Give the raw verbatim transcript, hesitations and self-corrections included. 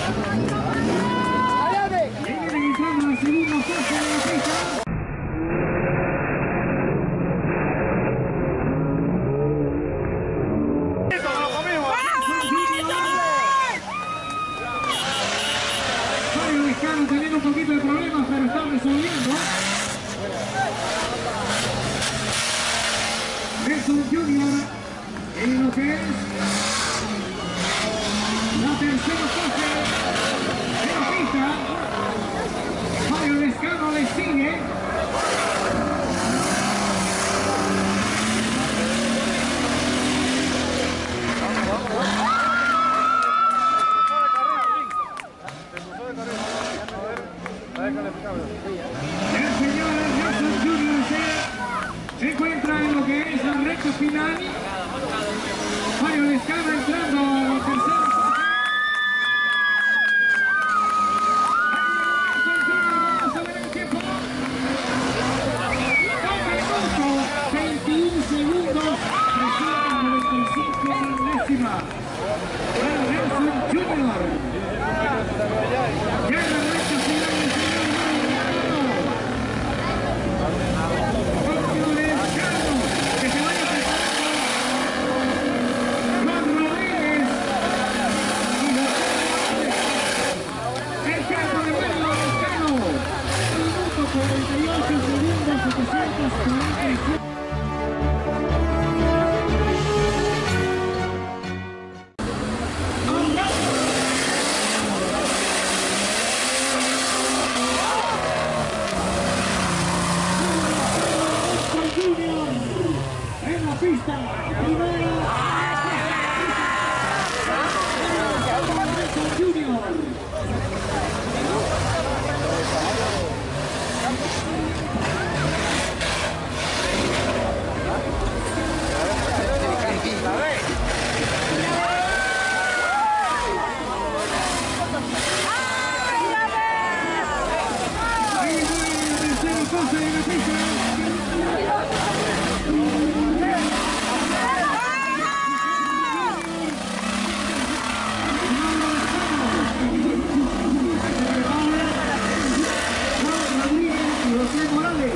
Viene entrando la segunda fase de la pista. Teniendo un poquito de problemas, pero están resolviendo. Nelson Junior en lo que es la tercera fase de la pista. Mario Lescano le sigue. El señor Nelson Junior se, se encuentra en lo que es la recta final. Mario Lescano entrando a la tercera fase. Nelson Junior, vamos a ver el tiempo. dos minutos, veintiún segundos, trescientos noventa y cinco milésimas. Para Nelson Junior. Ya en la recta final el señor Mario Lescano. Mario Lescano, que se vaya preparando. Juan Rodríguez. Y el tiempo de Mario Lescano. Minuto cuarenta y ocho segundos, setecientos cuarenta y siete. En la pista, primero, Nelson Junior. Ahí va la tercera fase de la pista. José Morales.